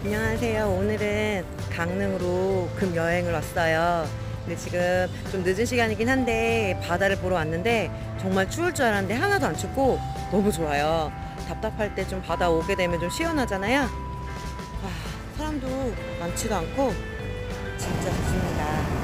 안녕하세요. 오늘은 강릉으로 금 여행을 왔어요. 근데 지금 좀 늦은 시간이긴 한데 바다를 보러 왔는데 정말 추울 줄 알았는데 하나도 안 춥고 너무 좋아요. 답답할 때 좀 바다 오게 되면 좀 시원하잖아요. 와, 사람도 많지도 않고 진짜 좋습니다.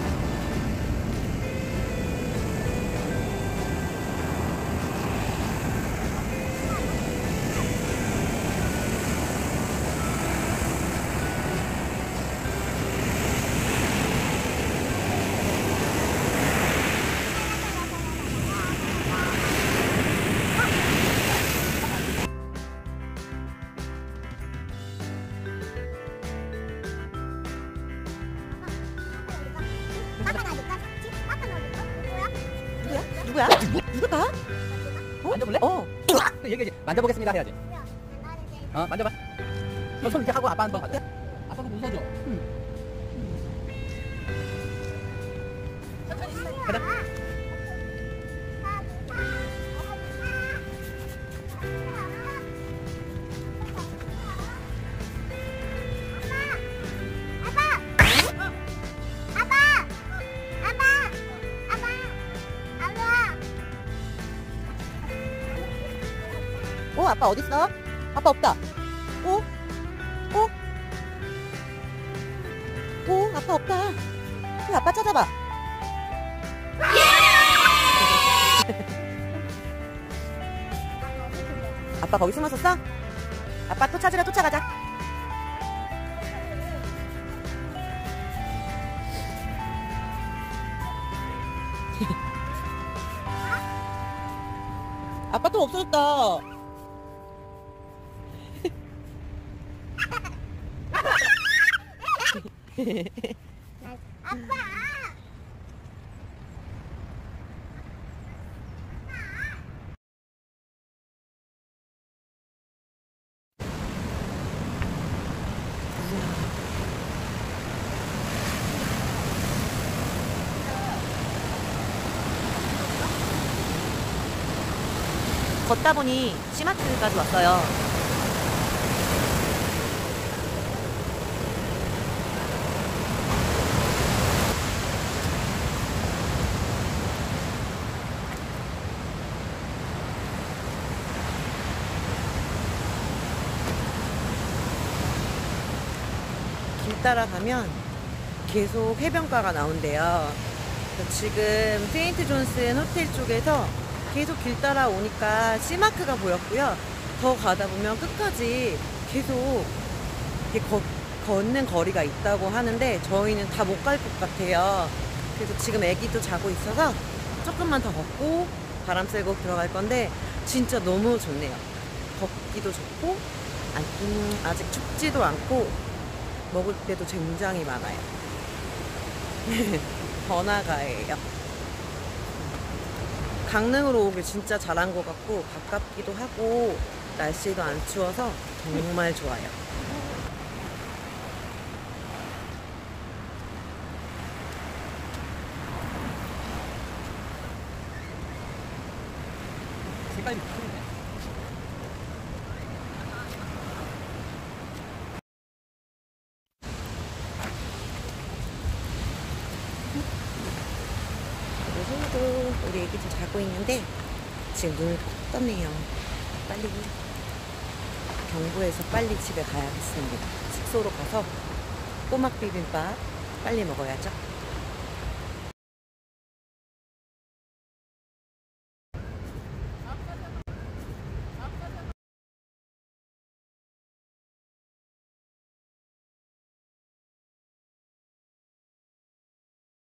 누구야? 누굴까? 만져볼래? 얘기해. 만져보겠습니다 해야지. 만져봐. 너 손 이렇게 하고 아빠 한번 가자. 아빠가 웃어줘. 가자. 아빠 어딨어? 아빠 없다. 아빠 없다. 그 아빠 찾아봐. 아빠 거기 숨었었어? 아빠 또 찾으러 쫓아가자. 아빠 또 없어졌다. 아빠! 걷다 보니 씨마트까지 왔어요. 길 따라가면 계속 해변가가 나온대요. 지금 세인트 존슨 호텔 쪽에서 계속 길 따라오니까 씨마크가 보였고요. 더 가다 보면 끝까지 계속 이렇게 걷는 거리가 있다고 하는데 저희는 다 못 갈 것 같아요. 그래서 지금 애기도 자고 있어서 조금만 더 걷고 바람 쐬고 들어갈 건데 진짜 너무 좋네요. 걷기도 좋고 아직 춥지도 않고 먹을 때도 굉장히 많아요. 번화가예요. 강릉으로 오길 진짜 잘한 것 같고 가깝기도 하고 날씨도 안 추워서 정말 좋아요. 색깔이 크네. 오늘도 우리 애기도 자고 있는데 지금 눈을 꼭 떴네요. 빨리 경부에서 빨리 집에 가야겠습니다. 숙소로 가서 꼬막 비빔밥 빨리 먹어야죠.